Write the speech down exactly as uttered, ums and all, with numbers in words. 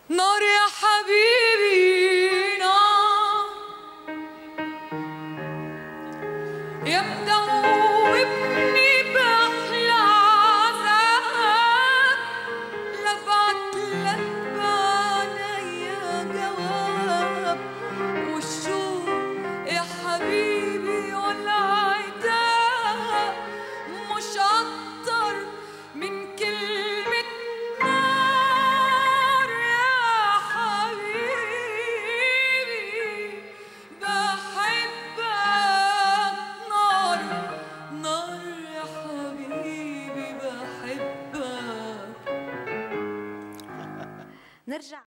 نار يا حبيبي نار يا مدوبني بأحلى عذاب لبعتلك بعينيا جواب والشوق يا حبيبي والعتاب مش أكتر من كلمة نار يا حبيبي بحبك نار نار يا حبيبي بحبك. نرجع